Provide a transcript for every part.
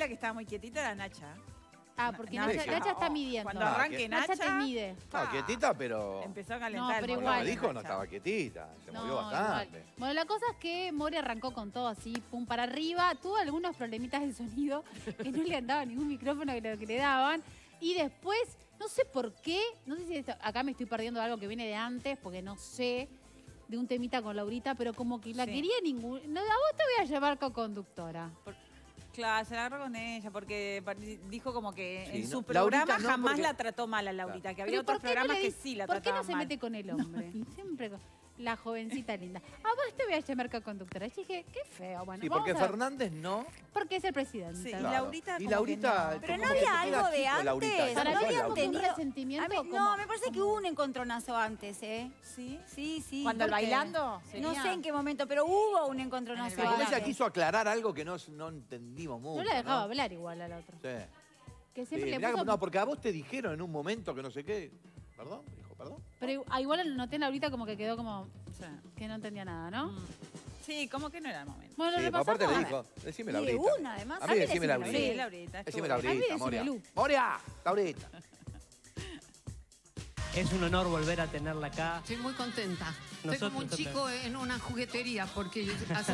la que estaba muy quietita era Nacha. Ah, porque Nacha Nacha está midiendo. Cuando arranque Nacha te mide. No, quietita, pero... Empezó a calentar. pero el igual. No, me dijo, no Nacha. estaba quietita. Se movió igual. bastante. Bueno, la cosa es que Mori arrancó con todo así, pum, para arriba. Tuvo algunos problemitas de sonido que no le andaba ningún micrófono que le daban. Y después, no sé por qué, no sé si acá me estoy perdiendo algo que viene de antes, porque no sé, de un temita con Laurita, pero como que la quería ningún... No, a vos te voy a llevar co-conductora. Claro, se la agarró con ella porque dijo como que Sí, en su no, programa Laurita no, jamás porque- la trató mal a Laurita, Claro. que había Pero otros ¿por qué no programas le que dice- sí la ¿Por qué trataban no se mal. mete con el hombre? Siempre con la jovencita linda. A vos te voy a llamar co-conductora. Yo dije, qué feo. Bueno, Sí, vamos porque a ver. Fernández no. Porque es el presidente. Sí, Claro. y Laurita Y como Laurita, que no. Pero como no que había te queda algo de chico, Laurita. antes. Para ¿Quién mí fue había Laurita? un resentimiento. No, me parece que hubo un encontronazo antes, ¿eh? ¿Sí? Sí, sí. ¿Cuando el ¿por qué? bailando? No sería? sé en qué momento, pero hubo un encontronazo En el Sí, porque bailando. ella quiso aclarar algo que no entendimos mucho. No la dejaba ¿no? hablar igual a la otra. Sí. Que Sí, siempre le mirá puso... no, porque a vos te dijeron en un momento que no sé qué. ¿Perdón? Dijo, ¿perdón? Pero igual lo noté en Laurita como que quedó como... Sí. Que no entendía nada, ¿no? Sí, como que no era el momento. Bueno, Sí, repasamos. aparte le A ver. dijo, decime Y de Laurita. una, además. A mí decime Laurita. Sí, Laurita. Decime estuvo bien. A mí Laurita, decime Moria. Lu. Moria, Laurita. Es un honor volver a tenerla acá. Estoy muy contenta. Estoy Nosotros como un también. chico en una juguetería porque hace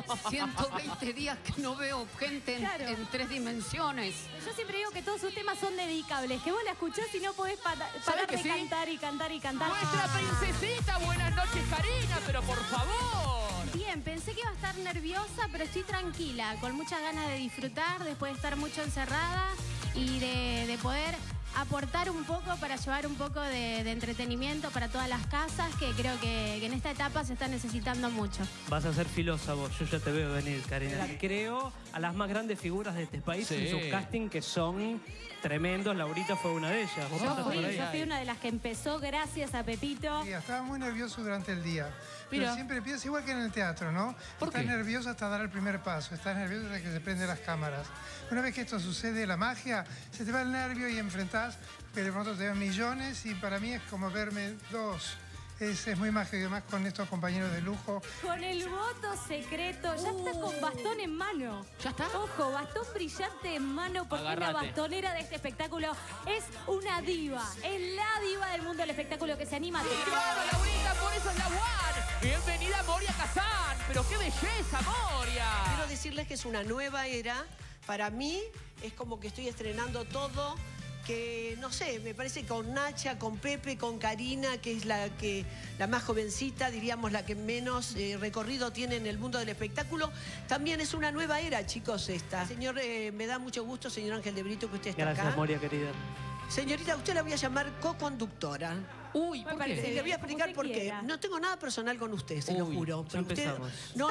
120 días que no veo gente Claro. en 3 dimensiones. Yo siempre digo que todos sus temas son dedicables, que vos la escuchás y no podés parar que de sí? cantar y cantar y cantar. Nuestra princesita, buenas noches, Karina, pero por favor. Bien, pensé que iba a estar nerviosa, pero estoy tranquila, con muchas ganas de disfrutar, después de estar mucho encerrada y de poder aportar un poco para llevar un poco de entretenimiento para todas las casas, que creo que en esta etapa se está necesitando mucho. Vas a ser filosa vos, yo ya te veo venir, Karina. Creo a las más grandes figuras de este país Sí. en sus castings que son tremendos. Laurita fue una de ellas. ¿Vos pasaste por ahí? Yo fui una de las que empezó gracias a Pepito. Sí, estaba muy nervioso durante el día. Pero Mira. siempre piensas igual que en el teatro, ¿no? ¿Por Estás qué? nervioso hasta dar el primer paso, estás nervioso hasta que se prenden las cámaras. Una vez que esto sucede, la magia, se te va el nervio y enfrentás, que de pronto te ven millones y para mí es como verme dos. Es muy mágico y además con estos compañeros de lujo. Con el voto secreto, ya está con bastón en mano. ¿Ya está? Ojo, bastón brillante en mano porque Agárrate. la bastonera de este espectáculo es una diva. Es la diva del mundo del espectáculo que se anima a Claro, Laurita, por eso es la One. Bienvenida, Moria Kazán. Pero qué belleza, Moria. Quiero decirles que es una nueva era. Para mí es como que estoy estrenando todo. Que, no sé, me parece con Nacha, con Pepe, con Karina, que es la más jovencita, diríamos la que menos recorrido tiene en el mundo del espectáculo. También es una nueva era, chicos, esta. Señor, me da mucho gusto, señor Ángel de Brito, que usted está Gracias, acá. Moria, querida. Señorita, a usted la voy a llamar co-conductora. Uy, Me ¿por parece qué? Le voy a explicar Como por usted qué. quiera. No tengo nada personal con usted, se lo Uy, juro. ya Pero usted... empezamos. No.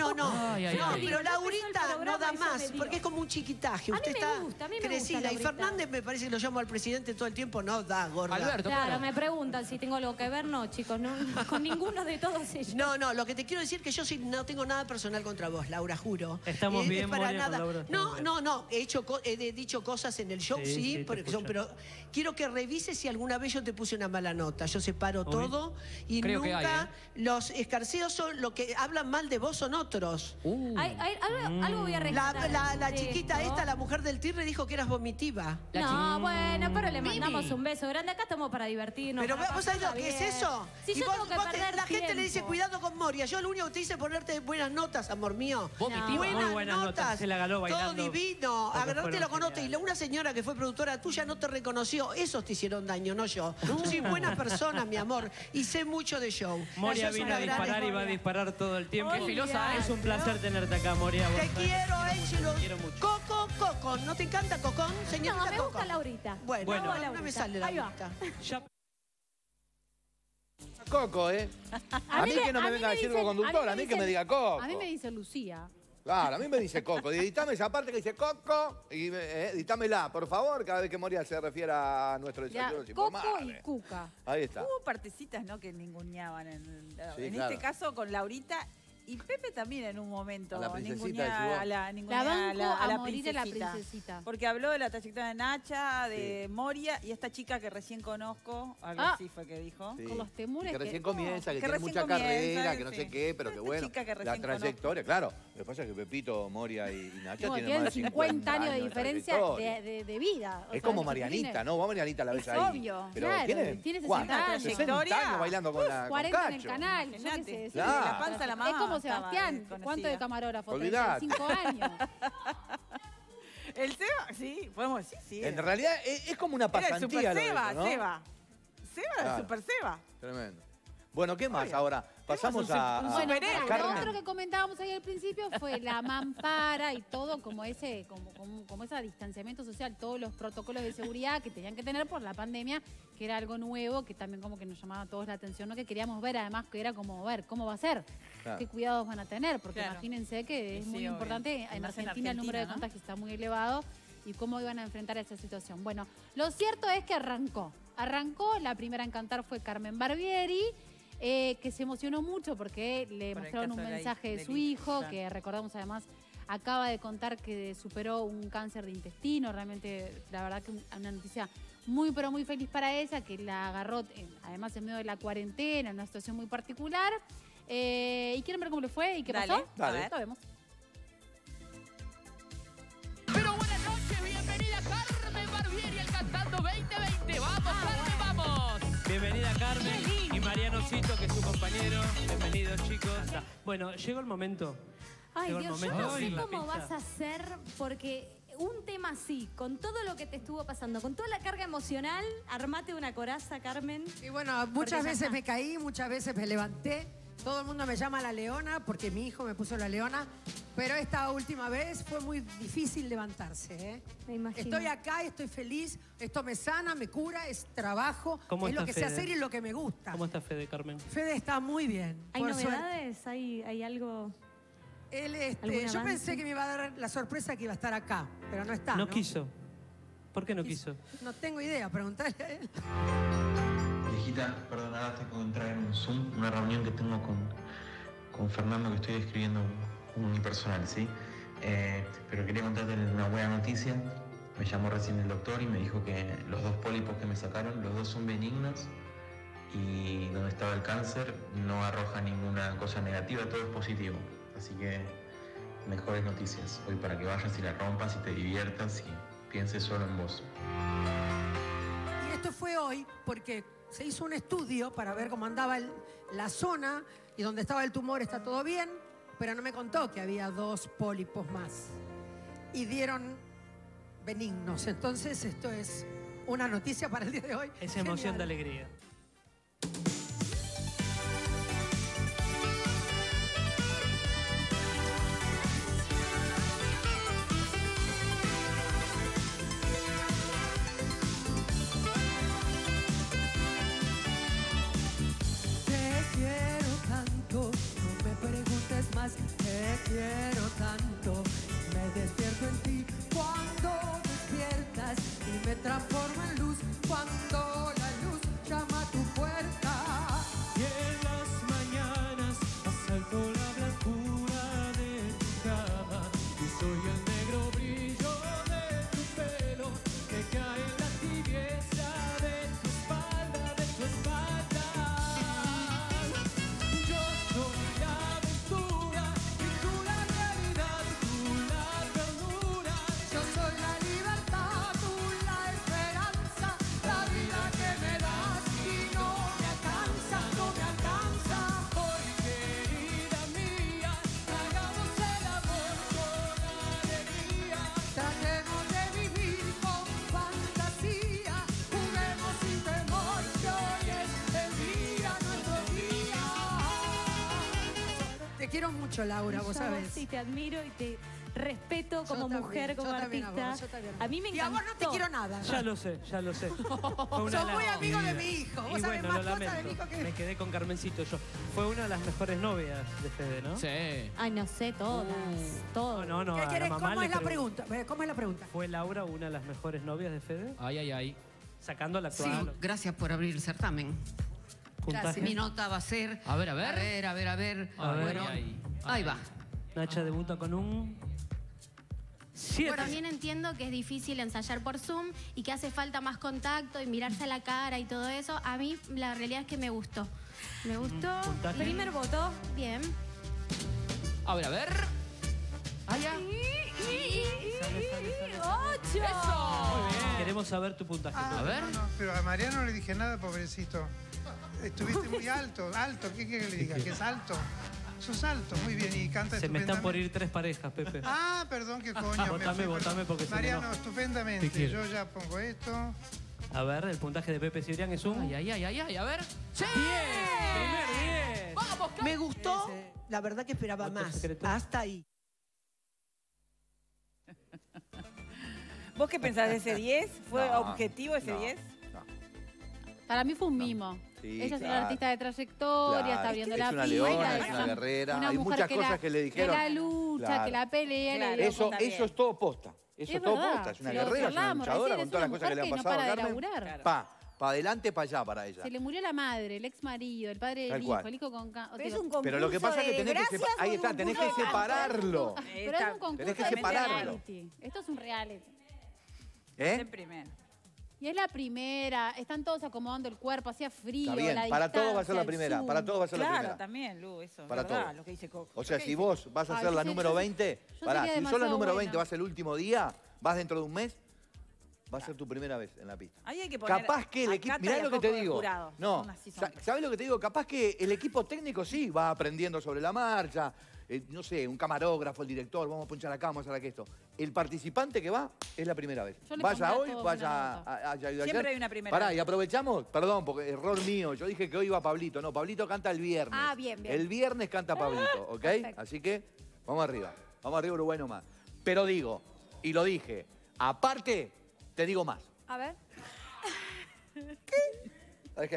Ay, ay, No, ay. pero No Laurita empezó el no programa da y ya más, me dio. porque es como un chiquitaje. A mí Usted me está gusta, a mí me gusta crecida. Y Laurita. Fernández me parece que lo llamo al presidente todo el tiempo. No da, gorda. Alberto, Claro, me preguntan si tengo algo que ver. No, chicos, no, con ninguno de todos ellos. No, lo que te quiero decir es que yo sí no tengo nada personal contra vos, Laura, juro. Estamos bien, es para Moria, con nada. Laura, estamos bien. No, he dicho cosas en el show, Sí, sí, sí, te porque escucho. pero quiero que revises si alguna vez yo te puse una mala nota. Yo separo todo y Creo que nunca hay, los escarceos son lo que hablan mal de vos son otros. Algo voy a rescatar. La de chiquita esto. esta, la mujer del tigre, dijo que eras vomitiva. No, bueno, pero le mandamos un beso grande. Acá estamos para divertirnos. Pero para vos sabés lo que es pasarla bien. eso. Si Y yo vos- tengo que vos perder la gente le dice tiempo. cuidado con Moria. Yo lo único que te hice es ponerte buenas notas, amor mío. Vomitiva. Muy buenas notas, se la ganó Todo bailando. divino. Porque Agarrártelo fueron con otra. Y geniales. una señora que fue productora tuya no te reconoció. Esos te hicieron daño, no yo. Yo soy buena persona, mi amor. Y sé mucho de show. Moria Sos vino una a gran disparar y va a Moria. disparar todo el tiempo. Qué filosa, Es un placer tenerte acá, Moria. Vos Te sabés quiero, que Échelo. te quiero mucho. Cocón. ¿No te encanta Cocón, señorita No, me Cocón? gusta Laurita. Bueno, Bueno. no Laurita. me sale Ahí va. Laurita. Ya Coco, ¿eh? A mí que no me venga a decir conductor, a mí que me diga Coco. A mí me dice Lucía. Claro, a mí me dice Coco. Editame esa parte que dice Coco y editámela, por favor, cada vez que Moria se refiera a nuestro Ya, desayuno Coco informable. y Cuca. Ahí está. Hubo partecitas, ¿no? Que ninguneaban. En Sí, este claro. caso, con Laurita Y Pepe también en un momento. A la princesita ningunea ayudó. a la, La banco a morir a la princesita. princesita. Porque habló de la trayectoria de Nacha, de Moria y esta chica que recién conozco. Algo así fue que dijo. Sí. Con los temores que recién comienza, que que tiene recién mucha comienza, carrera, que no sí. sé qué, pero que Esta bueno. chica que La recién trayectoria, claro. Lo que pasa es que Pepito, Moria y Nacha No, tienen más de 50 años de diferencia trayectoria. de vida. O Es sea, como que Marianita, tiene- ¿no? Vos Marianita la ves Es ahí. obvio, Pero claro, tiene tiene 60 ¿cuánto? años. 60 años bailando con la con 40 en el Cacho. canal. Yo qué Imagínate. sé, sí, Claro. La panza de la mamá es como estaba Sebastián. conocida. ¿Cuánto de camarógrafo? Olvidate. 35 años. El Seba, sí, podemos decir, sí. En realidad es como una era el pasantía. Super lo de Seba, eso, ¿no? Seba. Seba era Claro. el Super Seba. Tremendo. Bueno, ¿qué más ahora? Pasamos un a Bueno, superhéroe. lo Carmen. otro que comentábamos ahí al principio fue la mampara y todo como ese distanciamiento social, todos los protocolos de seguridad que tenían que tener por la pandemia, que era algo nuevo, que también como que nos llamaba a todos la atención, ¿no? Que queríamos ver, además que era como ver cómo va a ser, Claro. qué cuidados van a tener, porque Claro. imagínense que es Sí, muy obvio. importante, Y en más en Argentina el número de Argentina, ¿no? contagios está muy elevado y cómo iban a enfrentar esa situación. Bueno, lo cierto es que arrancó, la primera en cantar fue Carmen Barbieri, que se emocionó mucho porque le Por el mostraron un caso de la mensaje de del su hijo, hijo, claro. que recordamos además acaba de contar que superó un cáncer de intestino, realmente la verdad que una noticia muy pero muy feliz para ella, que la agarró además en medio de la cuarentena, en una situación muy particular. ¿Y quieren ver cómo le fue y qué Dale, pasó? dale. A ver, lo vemos. Pero buenas noches, bienvenida Carmen Barbieri al Cantando 2020. ¡Vamos, Carmen, vamos! Bienvenida Carmen y Marianocito, que es su compañero. Bienvenidos, chicos. Bueno, llegó el momento. Ay, Llegó el Dios, yo momento no de sé abrir la cómo pista. vas a hacer porque un tema así, con todo lo que te estuvo pasando, con toda la carga emocional, armate una coraza, Carmen. Y bueno, Porque muchas ya veces está. me caí, muchas veces me levanté. Todo el mundo me llama la leona porque mi hijo me puso la leona. Pero esta última vez fue muy difícil levantarse. ¿eh? Me imagino. Estoy acá, estoy feliz. Esto me sana, me cura, es trabajo. ¿Cómo es lo está que sé Fede? hacer y lo que me gusta. ¿Cómo está Fede, Carmen? Fede está muy bien. ¿Hay por suerte. novedades? ¿Hay algo? Él, ¿Algún yo avance? pensé que me iba a dar la sorpresa que iba a estar acá, pero no está. No quiso. ¿Por qué no quiso? No tengo idea, preguntarle a él. Viejita, perdón, ahora tengo que entrar en un Zoom, una reunión que tengo con Fernando, que estoy escribiendo un unipersonal, ¿sí? Pero quería contarte una buena noticia. Me llamó recién el doctor y me dijo que los 2 pólipos que me sacaron, los 2 son benignos y donde estaba el cáncer no arroja ninguna cosa negativa, todo es positivo. Así que mejores noticias hoy para que vayas y la rompas y te diviertas y pienses solo en vos. Y esto fue hoy porque se hizo un estudio para ver cómo andaba la zona y donde estaba el tumor está todo bien, pero no me contó que había 2 pólipos más. Y dieron benignos. Entonces esto es una noticia para el día de hoy. Es emoción Genial. de alegría. Te quiero tanto, no me preguntes más. Te quiero tanto, me despierto en ti cuando despiertas y me transformo en luz cuando la luz llama a tu puerta. Y en las mañanas asalto la blancura de tu cama y soy el negro brillo de tu pelo que cae en la tibieza de tu espalda, de tu espalda. Yo soy la aventura y tú la realidad, tú la ternura. Yo soy la libertad, tú la esperanza, la vida que me das y no me alcanza, no me alcanza. Hoy, querida mía, hagamos el amor con alegría. Tratemos de vivir con fantasía, juguemos sin temor, que hoy es el día, nuestro día. Te quiero mucho, Laura, vos Yo sabés. sí te admiro y te respeto como también, mujer, como yo también a artista. vos, yo también. A mí me Y a encantó. vos no te quiero nada. Ya lo sé, ya lo sé. Fue Sos muy la- amigo de mi hijo. Vos Y sabés bueno, más lo cosas de lamento. mi hijo que... Me quedé con Carmencito yo. Fue una de las mejores novias de Fede, ¿no? Sí. Ay, no sé, todas. Todas. No, no, ¿Qué a la querés? mamá ¿Cómo le es la pregunto. pregunta? ¿Cómo es la pregunta? ¿Fue Laura una de las mejores novias de Fede? Ay, ay, ay. Sacando la Sí. actual. Claro. Gracias por abrir el certamen. Puntaje. Mi nota va a ser... A ver, a ver. A ver. A ver. Bueno, ahí va. Nacha debuta con un 7. También entiendo que es difícil ensayar por Zoom y que hace falta más contacto y mirarse a la cara y todo eso. A mí la realidad es que me gustó. Me gustó. Puntaje. Primer voto. Bien. A ver. Allá. 8. Eso. Muy bien. Queremos saber tu puntaje. A ver. No, pero a Mariano no le dije nada, pobrecito. Estuviste muy alto. ¿Qué quiere que le diga? Que es alto. Sos alto, muy bien, y canta Se me estupendamente. están por ir 3 parejas, Pepe. Ah, perdón, qué coño. Votame porque se me Mariano, enoja. Te estupendamente. quiero. Yo ya pongo esto. A ver, el puntaje de Pepe Cibrián es un... Ay, a ver. ¡Sí! ¡Primer 10! ¡Vamos, Me gustó, la verdad que esperaba ¿Voto más. secreto? Hasta ahí. ¿Vos qué pensás de ese 10? ¿Fue No, objetivo ese 10? Para mí fue un mimo. Sí, Ella es una claro. artista de trayectoria, Claro, está abriendo es la una pista. leona, es una guerrera, hay mujer muchas cosas que le dijeron. Que la lucha, Claro. que la pelea. Claro. le dio Eso contra- es todo posta. Eso Es es todo verdad. posta. Es una Si lo guerrera, es una charlábamos luchadora recién, con es todas las una cosas que le han mujer que no pasado a para de Carmen. laburar. Pa adelante, pa allá para ella. Se le murió la madre, el ex marido, el padre Tal del cual. hijo, el hijo con cáncer. Pero es un concurso Pero lo que pasa es que de tenés que desgracias ahí o está, un tenés que concurso de separarlo. Pero es un concurso Tenés que de separarlo. reality. Esto es un reality. El primero. Y es la primera, están todos acomodando el cuerpo, hacía frío. Está bien, la para todos va a ser la distancia, el primera, zoom. para todos va a ser la Claro, primera. también, Lu, eso. Para es verdad, todos. lo que dice Coco. O sea, ¿Qué si dice? vos vas a Ay, ser la yo número sería 20, pará, sería si sos la demasiado número buena. 20 vas el último día, vas dentro de un mes, va a ser tu primera vez en la pista. Ahí hay que poner Capaz que el a equipo, Cata mirá y a lo que te Coco de digo. jurado. No, Son así, son. ¿sabés lo que te digo? Capaz que el equipo técnico sí va aprendiendo sobre la marcha, no sé, un camarógrafo, el director, vamos a ponchar acá, vamos a hacer esto. El participante que va es la primera vez. Yo le Vaya pondría hoy, todo vaya buena ayer. Siempre hay una primera Pará, vez. y aprovechamos, perdón, porque error mío, yo dije que hoy iba Pablito. No, Pablito canta el viernes. Ah, bien. El viernes canta Pablito, ¿ok? Perfecto. Así que vamos arriba Uruguay nomás. Pero digo, y lo dije, aparte, te digo más. A ver. Ok.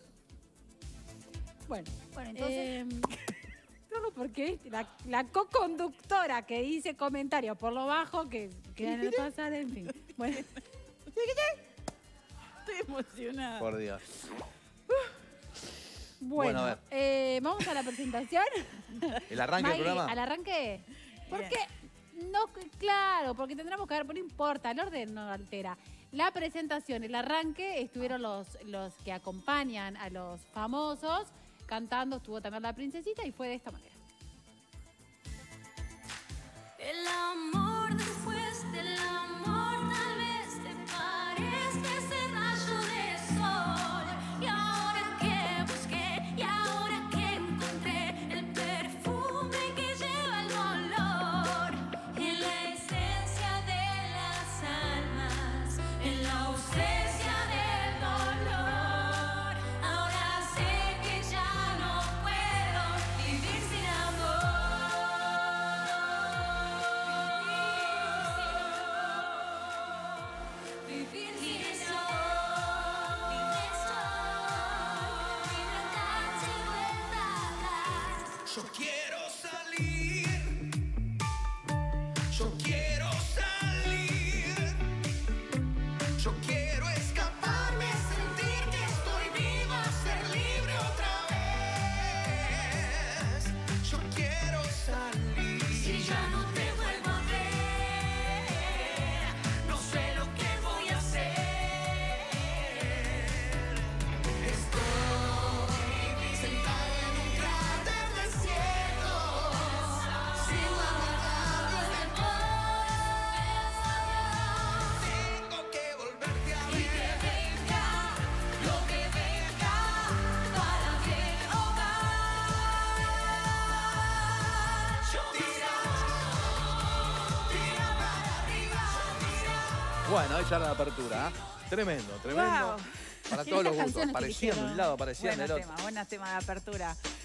Bueno, entonces... solo porque la co-conductora que dice comentarios por lo bajo que no pasar, en fin. Bueno. Estoy emocionada. Por Dios. Bueno, a ver. vamos a la presentación. ¿El arranque del Maggie, programa? ¿al arranque? Porque, no, claro, porque tendremos que ver, pero no importa, el orden no altera. La presentación, el arranque, estuvieron los que acompañan a los famosos, cantando, estuvo también la princesita y fue de esta manera. El amor después del amor tal vez te parezca ese rayo de sol. Y ahora que busqué, y ahora que encontré el perfume que lleva el dolor, en la esencia de las almas, en la ausencia del dolor. Ahora sé que ya no puedo vivir sin amor. Vivir sin eso, Yo quiero salir, yo quiero salir, yo quiero escaparme, sentir que estoy viva, ser libre otra vez. Yo quiero salir. Si ya no te vuelvo a ver, no sé lo que voy a hacer. Estoy sentada en un cráter desierto, sin guardar desde el tengo que volverte a ver. Y que venga lo que venga para bien hogar. Tira para arriba, Bueno, esa era la apertura, ¿eh? Tremendo, tremendo. Wow. Para Qué todos los lindas gustos. canciones que Parecían de un eligieron. lado, parecían del Buenos otro. temas de apertura.